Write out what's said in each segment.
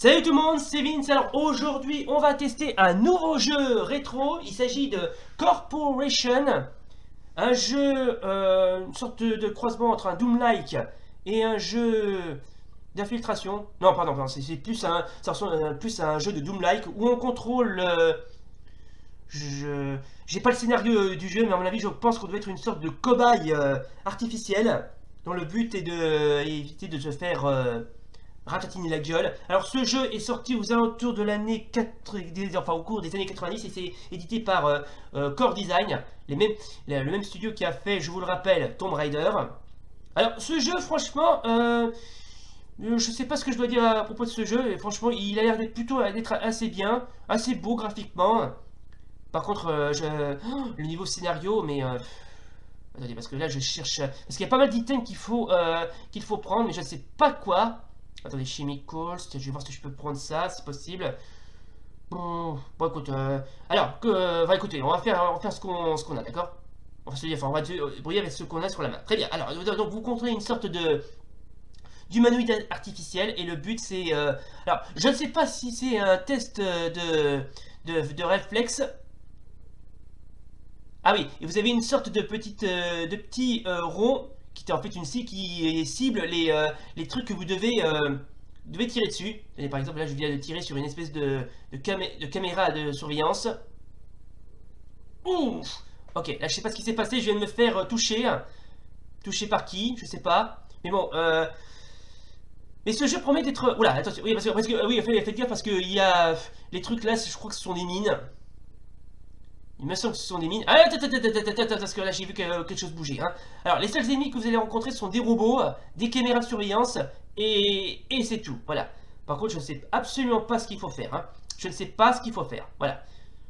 Salut tout le monde, c'est Vince. Alors aujourd'hui, on va tester un nouveau jeu rétro. Il s'agit de Corporation, un jeu, une sorte de croisement entre un Doom-like et un jeu d'infiltration. Non, pardon, c'est plus ça ressemble plus à un jeu de Doom-like où on contrôle. J'ai pas le scénario du jeu, mais à mon avis, je pense qu'on doit être une sorte de cobaye artificiel dont le but est de éviter de se faire ratatiner la gueule. Alors ce jeu est sorti aux alentours de l'année enfin au cours des années 90 et c'est édité par Core Design, le même studio qui a fait, je vous le rappelle, Tomb Raider. Alors ce jeu, franchement, je sais pas ce que je dois dire à propos de ce jeu. Et franchement, il a l'air d'être plutôt d'être assez bien, assez beau graphiquement. Par contre, le niveau scénario, mais attendez, parce que là je cherche, parce qu'il y a pas mal d'items qu'il faut prendre, mais je ne sais pas quoi. Attendez, chemicals, je vais voir si je peux prendre ça, si possible. Bon écoute, alors, écoutez, on va faire ce qu'on a, d'accord? On va se dire, enfin, on va débrouiller avec ce qu'on a sur la main. Très bien, alors, donc vous contrôlez une sorte d'humanoïde artificiel, et le but c'est... alors, je ne sais pas si c'est un test de réflexe. Ah oui, et vous avez une sorte de petit rond qui est en fait une scie qui cible les trucs que vous devez tirer dessus. Et par exemple, là, je viens de tirer sur une espèce de caméra de surveillance. Ouf. Ok, là, je sais pas ce qui s'est passé. Je viens de me faire toucher. Toucher par qui? Je sais pas. Mais bon, mais ce jeu promet d'être... Oula, attention. Oui, oui, faites gaffe parce que il y a... Les trucs là, je crois que ce sont des mines. Il me semble que ce sont des mines. Ah, attends, parce que là j'ai vu que quelque chose bougeait. Hein. Alors, les seuls ennemis que vous allez rencontrer sont des robots, des caméras de surveillance, et c'est tout. Voilà. Par contre, je ne sais absolument pas ce qu'il faut faire. Hein. Je ne sais pas ce qu'il faut faire. Voilà.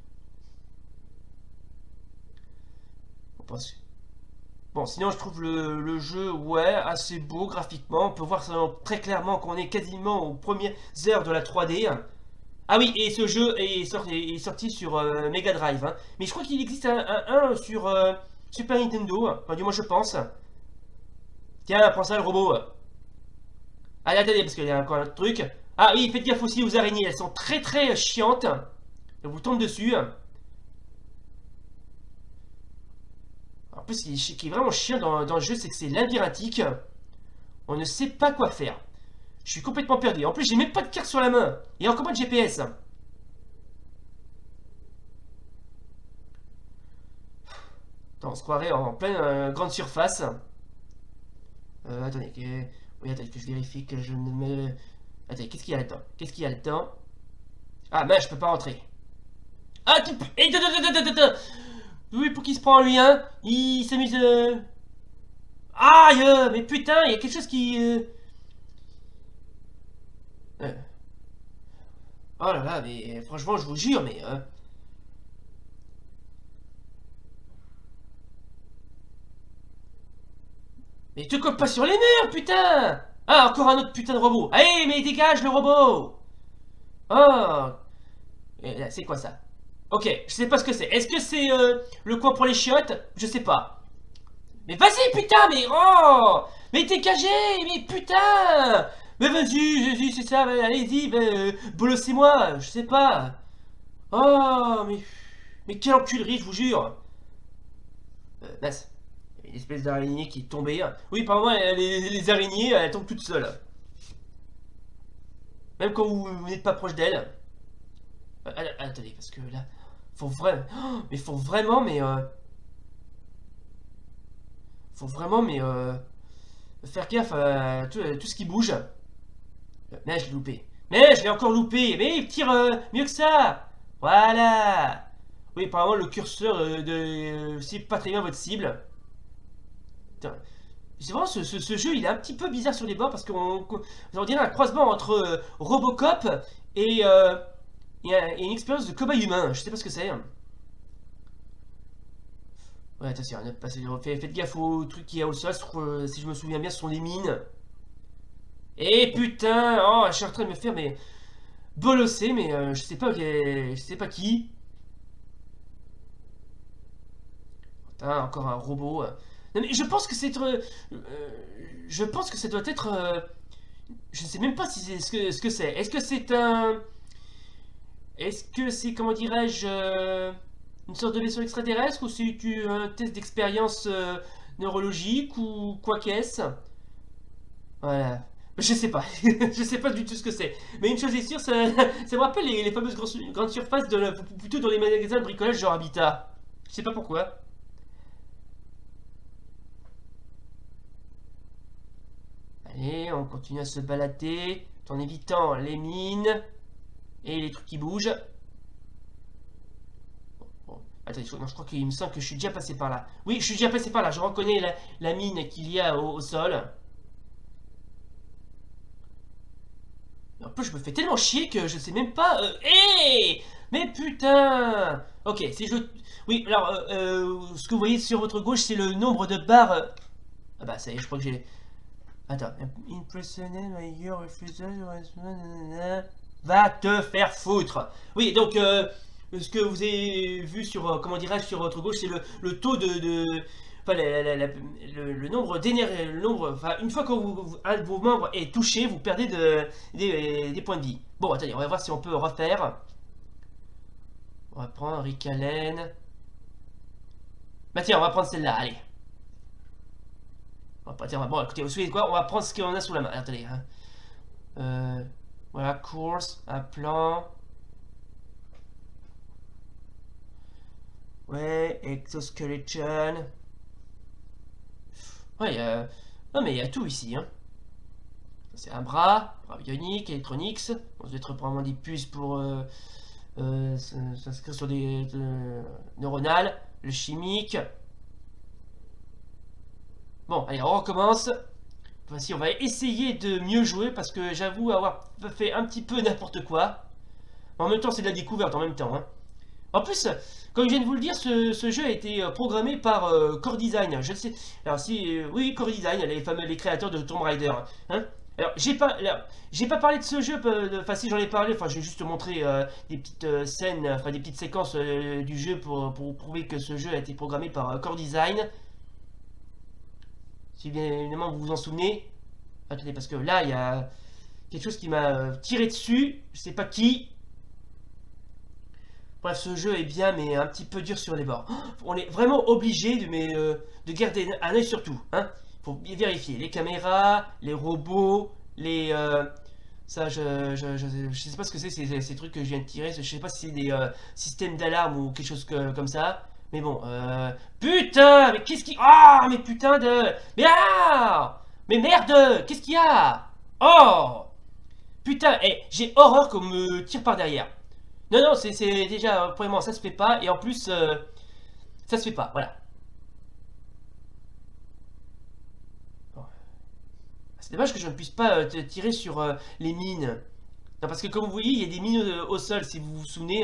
Bon, sinon, je trouve le jeu, ouais, assez beau graphiquement. On peut voir très clairement qu'on est quasiment aux premières heures de la 3D. Ah oui, et ce jeu est sorti sur Mega Drive. Hein. Mais je crois qu'il existe un sur Super Nintendo. Enfin, du moins, je pense. Tiens, prends ça, le robot. Allez, attendez, parce qu'il y a encore un autre truc. Ah oui, faites gaffe aussi aux araignées. Elles sont très très chiantes. Elles vous tombent dessus. En plus, ce qui est vraiment chiant dans le jeu, c'est que c'est labyrinthique. On ne sait pas quoi faire. Je suis complètement perdu. En plus, j'ai même pas de carte sur la main. Et encore moins de GPS. Attends, on se croirait en pleine grande surface. Attendez, oui, attendez, que je vérifie que je ne me... Attendez, qu'est-ce qu'il y a là-dedans? Qu'est-ce qu'il y a là-dedans? Ah, mais je peux pas rentrer. Ah, tu... Oui, pour qu'il se prend lui, hein? Il s'amuse... Aïe, mais putain, il y a quelque chose qui... Oh là là, mais franchement, je vous jure, mais... Mais te colle pas sur les murs, putain! Ah, encore un autre putain de robot. Allez, mais dégage le robot! Oh! C'est quoi ça? Ok, je sais pas ce que c'est. Est-ce que c'est le coin pour les chiottes? Je sais pas. Mais vas-y, putain, mais oh! Mais dégagez! Mais putain! Mais vas-y, c'est ça, allez-y, bolossez-moi, je sais pas. Oh, mais quelle enculerie, je vous jure. Mince. Une espèce d'araignée qui est tombée. Oui, par moi, les araignées, elles tombent toutes seules. Même quand vous n'êtes pas proche d'elles. Attendez, parce que là, faut vraiment... mais faut vraiment, mais... faut vraiment, mais... faire gaffe à tout ce qui bouge. Mais je l'ai loupé. Mais je l'ai encore loupé. Mais il tire mieux que ça. Voilà. Oui, apparemment, le curseur cible pas très bien votre cible. Putain. C'est vraiment ce jeu, il est un petit peu bizarre sur les bords parce qu'on dirait un croisement entre Robocop et, et une expérience de cobaye humain. Je sais pas ce que c'est. Ouais, attention, faites gaffe aux trucs qu'il y a au sol. Si je me souviens bien, ce sont des mines. Et putain, oh, je suis en train de me faire mais bolosser, mais je sais pas qui. Putain, encore un robot. Non mais je pense que c'est je pense que ça doit être Je sais même pas si c'est ce que c'est. Est-ce que c'est un... Est-ce que c'est, comment dirais-je, une sorte de vaisseau extraterrestre ou c'est un test d'expérience neurologique ou quoi qu'est-ce? Voilà. Je sais pas. Je sais pas du tout ce que c'est. Mais une chose est sûre, ça me rappelle les fameuses grandes surfaces, plutôt dans les magasins de bricolage genre Habitat. Je sais pas pourquoi. Allez, on continue à se balader en évitant les mines et les trucs qui bougent. Bon, attendez, non, je crois qu'il me semble que je suis déjà passé par là. Oui, je suis déjà passé par là. Je reconnais la mine qu'il y a au sol. En plus, je me fais tellement chier que je sais même pas... Hé mais putain. Ok, si je... Oui, alors, ce que vous voyez sur votre gauche, c'est le nombre de barres... Ah bah, ça y est, je crois que j'ai... Attends. Impressionné by your refusal... Va te faire foutre. Oui, donc, ce que vous avez vu sur... comment dirais-je, sur votre gauche, c'est le taux enfin, le nombre d'énergie... Enfin, une fois que un de vos membres est touché, vous perdez des points de vie. Bon, attendez, on va voir si on peut refaire. On va prendre Rick Allen. Bah tiens, on va prendre celle-là, allez. Tiens, bon, écoutez, vous savez quoi? On va prendre ce qu'on a sous la main. Attendez, hein. Voilà, course, un plan. Ouais, exoskeleton. Ouais, non mais il y a tout ici, hein. C'est un bras bionique, electronics. On doit être probablement des puces pour s'inscrire sur des neuronales. Le chimique. Bon, allez, on recommence. Voici, on va essayer de mieux jouer parce que j'avoue avoir fait un petit peu n'importe quoi. En même temps, c'est de la découverte en même temps, hein. En plus, comme je viens de vous le dire, ce jeu a été programmé par Core Design. Je sais. Alors si, oui, Core Design, les créateurs de Tomb Raider. Hein. Alors, j'ai pas parlé de ce jeu. Enfin, si j'en ai parlé, enfin, j'ai juste montré des petites scènes, enfin des petites séquences du jeu pour prouver que ce jeu a été programmé par Core Design. Si bien évidemment vous vous en souvenez. Attendez, parce que là, il y a quelque chose qui m'a tiré dessus. Je sais pas qui. Bref, ce jeu est bien, mais un petit peu dur sur les bords. On est vraiment obligé de garder un œil sur tout. Hein. Faut vérifier les caméras, les robots, les... ça, je sais pas ce que c'est, ces trucs que je viens de tirer. Je sais pas si c'est des systèmes d'alarme ou quelque chose comme ça. Mais bon, putain, mais qu'est-ce qui... Ah, mais putain de... Mais ah, mais merde, qu'est-ce qu'il y a? Oh, putain, j'ai horreur qu'on me tire par derrière. Non, non, c'est déjà, premièrement, ça se fait pas, et en plus, ça se fait pas, voilà. Bon. C'est dommage que je ne puisse pas tirer sur les mines. Non, parce que comme vous voyez, il y a des mines au sol, si vous vous souvenez.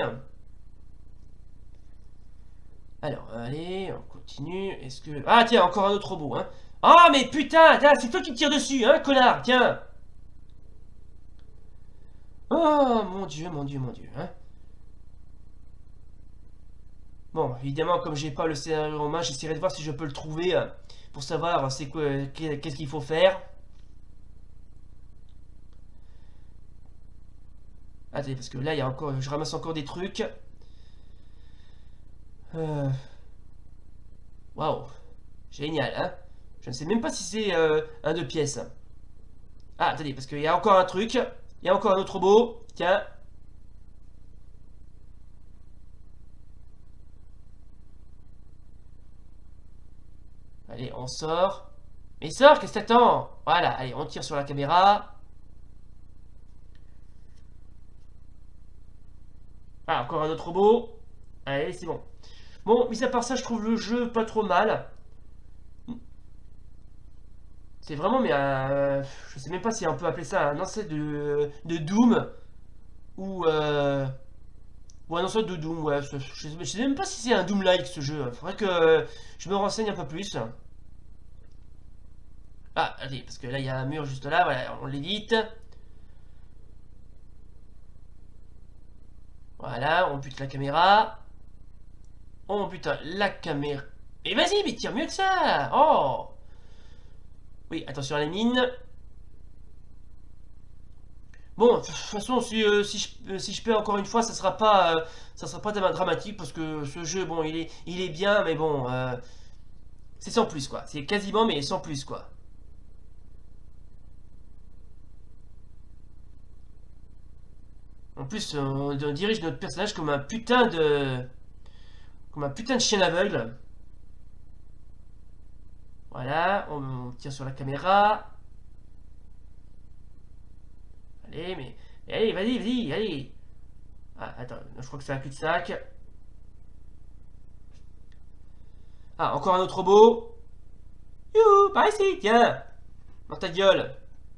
Alors, allez, on continue. Est-ce que... Ah, tiens, encore un autre robot, hein. Ah, mais putain, c'est toi qui me tires dessus, hein, connard, tiens. Oh, mon dieu, mon dieu, mon dieu, hein. Bon, évidemment, comme j'ai pas le scénario en main, j'essaierai de voir si je peux le trouver pour savoir c'est quoi, qu'est-ce qu'il faut faire. Attendez, parce que là, il y a encore, je ramasse encore des trucs. Waouh, génial, hein. Je ne sais même pas si c'est un 2 pièces. Ah, attendez, parce qu'il y a encore un truc. Il y a encore un autre robot. Tiens. Allez, on sort. Mais sors, qu'est-ce que t'attends? Voilà, allez, on tire sur la caméra. Ah, encore un autre robot. Allez, c'est bon. Bon, mis à part ça, je trouve le jeu pas trop mal. C'est vraiment, mais je sais même pas si on peut appeler ça un ancêtre de Doom. Ou un ancêtre de Doom, ouais. Je sais même pas si c'est un Doom-like ce jeu. Faudrait que je me renseigne un peu plus. Ah, allez, parce que là, il y a un mur juste là, voilà, on l'évite. Voilà, on bute la caméra. On bute la caméra. Et vas-y, mais tire mieux que ça. Oh. Oui, attention à la mine. Bon, de toute façon, si je perds encore une fois, ça sera pas dramatique parce que ce jeu, bon, il est bien, mais bon, c'est sans plus quoi. C'est quasiment, mais sans plus quoi. En plus, on dirige notre personnage comme un putain de chien aveugle. Voilà, on tire sur la caméra. Allez, mais allez, vas-y, allez. Ah, attends, je crois que c'est un cul-de-sac. Ah, encore un autre robot. Youhou, par ici, tiens. Dans ta gueule.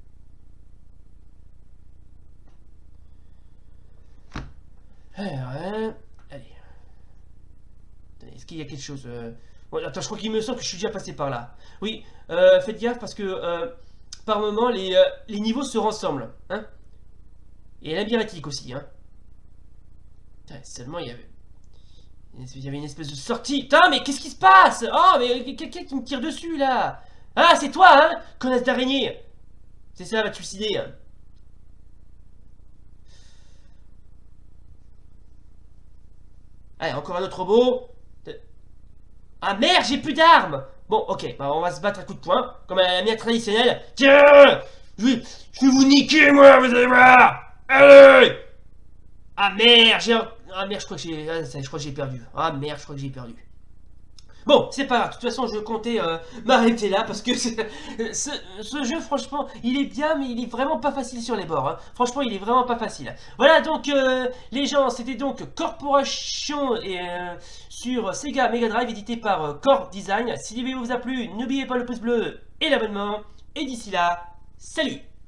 Allez. Attendez, est-ce qu'il y a quelque chose Bon, attends, je crois qu'il me semble que je suis déjà passé par là. Oui, faites gaffe parce que par moment les niveaux se ressemblent. Hein, et labyrinthique aussi. Hein. Putain, seulement il y avait une espèce de sortie. Putain, mais qu'est-ce qui se passe? Oh, mais quelqu'un qui me tire dessus là. Ah, c'est toi, hein, connasse d'araignée. C'est ça, va te suicider. Hein. Allez, encore un autre robot. Ah merde, j'ai plus d'armes. Bon, ok, bah on va se battre à coups de poing, comme à la manière traditionnelle. Tiens, je vais vous niquer, moi, vous allez voir. Allez. Ah merde, ah merde, je crois que j'ai perdu. Ah merde, je crois que j'ai perdu. Bon, c'est pas grave, de toute façon, je comptais m'arrêter là parce que ce jeu, franchement, il est bien, mais il est vraiment pas facile sur les bords. Hein. Franchement, il est vraiment pas facile. Voilà, donc, les gens, c'était donc Corporation sur Sega Mega Drive, édité par Core Design. Si la vidéo vous a plu, n'oubliez pas le pouce bleu et l'abonnement. Et d'ici là, salut!